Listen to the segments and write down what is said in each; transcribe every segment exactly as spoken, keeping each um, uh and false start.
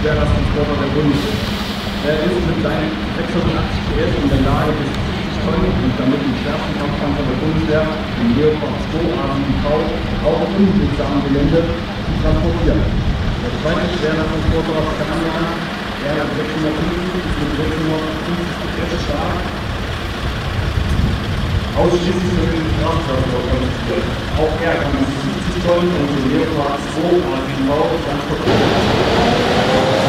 Schwerlasttransporter der Bundeswehr. Er ist mit seinen sechshundertachtzig P S in der Lage, bis siebzig Tonnen und damit den schwersten Kampfpanzer der Bundeswehr, den Leopard zwei A sieben V, auch auf unbelegsamem Gelände zu transportieren. Der zweite Schwerlasttransporter aus Kanada, R sechshundertfünfzig, ist mit sechshundertfünfzig P S stark, ausschließlich für den Straßentransport konzipiert. Auch er kann bis siebzig Tonnen und den Leopard zwei A sieben V transportieren.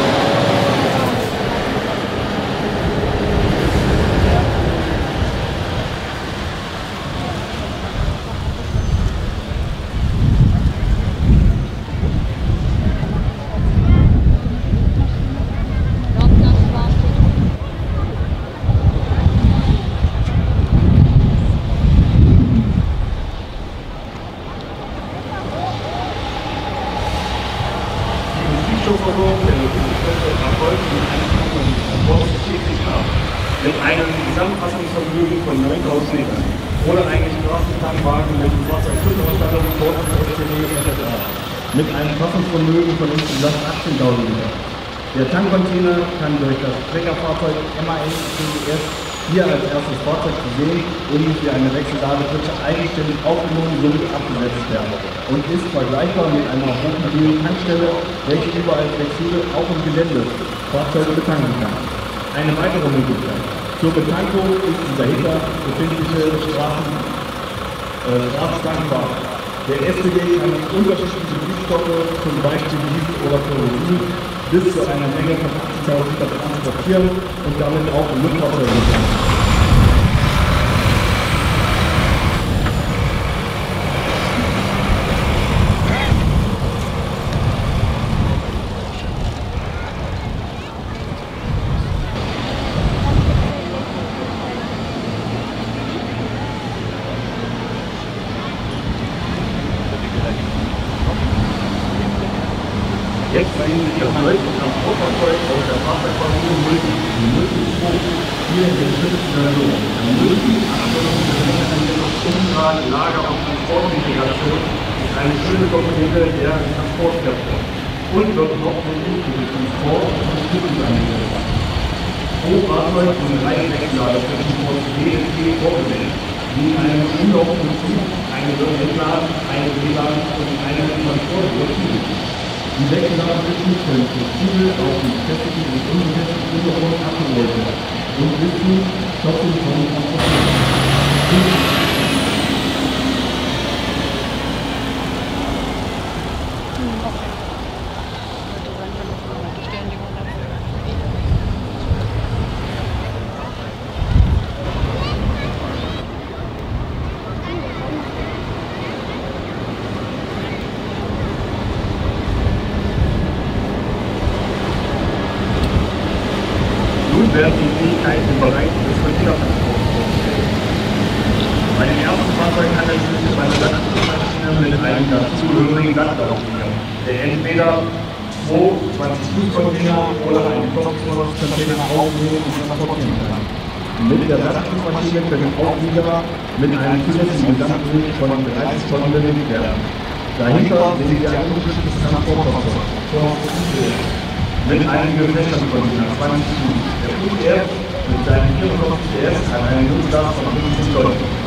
Mit einem Gesamtfassungsvermögen von neuntausend Litern oder eigentlich Straßenbahnwagen mit Fahrzeugschutzausstattung, Vordergrund et cetera mit einem Fassungsvermögen von insgesamt achtzehntausend Litern. Der Tankcontainer kann durch das Trägerfahrzeug M A N C S hier als erstes Fahrzeug zu sehen und für eine Wechselladefläche eigenständig aufgenommen sowie abgesetzt werden und ist vergleichbar mit einer hochmobilen Tankstelle, welche überall flexibel auch im Gelände Fahrzeuge betanken kann. Eine weitere Möglichkeit zur Betankung ist die dahinter befindliche Straßen, äh, Straßentankbar. Der S T D kann unterschiedliche Süßstoffe, zum Beispiel Diesel oder Kerosin, bis zu einer Menge von achtzigtausend Liter transportieren und damit auch in Luftfahrzeuge betanken. Jetzt sehen Sie das neueste Transportfahrzeug aus der Fahrzeugfamilie Multi, die Multi zwei, hier in den fünften Version. Der Multi, Abstellung, Umtrag, Lager und Transportintegration, ist eine schöne Komponente der Transportkräfte und wird hauptsächlich für den Transport und Stücken eingesetzt. Pro Fahrzeug sind drei Wechselladeflächen von D S G vorgesehen, die in einem umlaufenden Zug eine wird entladen, eine beladen und eine Transport überziehen. Die Wechselladeflächen können flexibel auf die befestigten und unbefestigten Untergrund abgerollt werden und bis zu vierzehn Tonnen transportieren. Werden die Fähigkeiten im Bereich des Containertransports vorgestellt. Bei den ersten Fahrzeugen handelt es sich um eine Lastmaschine mit einem dazugehörigen Lastauflieger, der entweder zwei zwanzig Fuß Container oder einen vierzig Container aufnehmen und transportieren kann. Mit der Lastmaschine können Auflieger mit einem zusätzlichen Gesamtgewicht von dreißig Tonnen bewegt werden. Dahinter sehen Sie ein ungeschütztes Transportfahrzeug mit einem Gefächercontainer zwanzig Fuß. Der U F mit seinen vierundfünfzig P S hat eine Nutzlast von fünfzehn Tonnen.